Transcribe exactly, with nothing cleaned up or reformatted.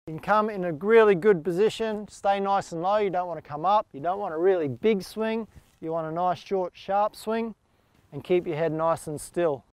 You can come in a really good position, stay nice and low. You don't want to come up, you don't want a really big swing, you want a nice short sharp swing, and keep your head nice and still.